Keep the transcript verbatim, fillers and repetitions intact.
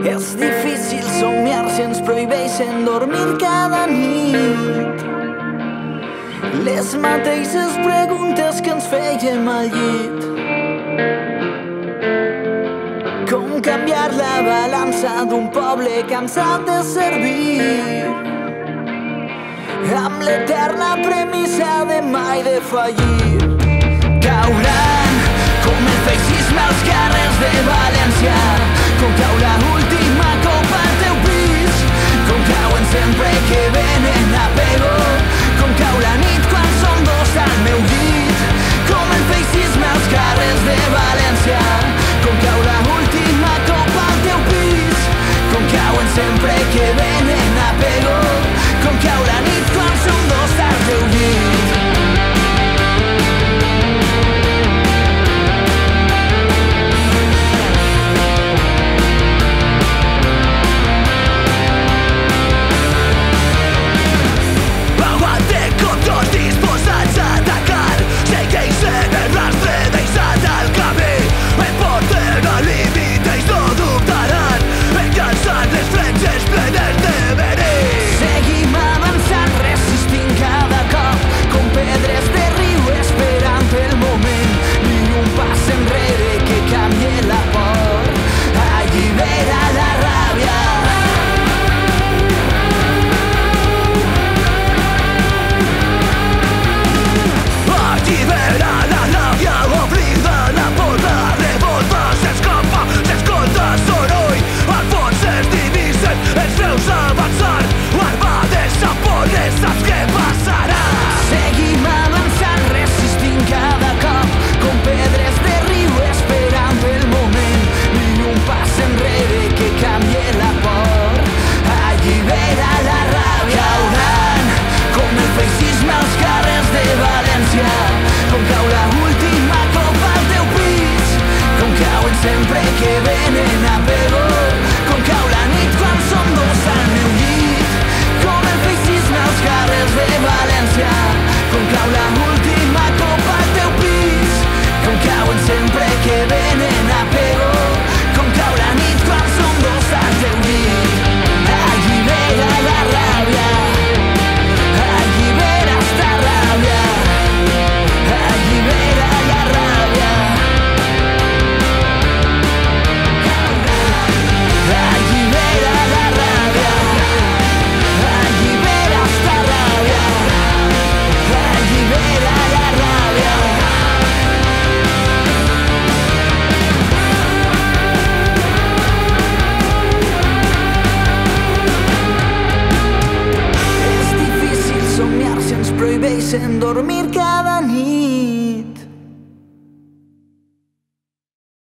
És difícil somiar si ens prohibeixen dormir cada nit. Les mateixes preguntes que ens fèiem al llit. Com canviar la balança d'un poble cansat de servir, amb l'eterna premissa de mai de fallir. Cauran com el feixisme als carrers de València, com cau l'última copa al teu pis, com cauen sempre que venen a pego, com cau la nit quan som dos al meu llit, com el feixisme als carrers de València, com cau l'última copa al teu pis, com cauen sempre que venen a pego, com cau la nit quan som dos al teu llit. En dormir cada nit.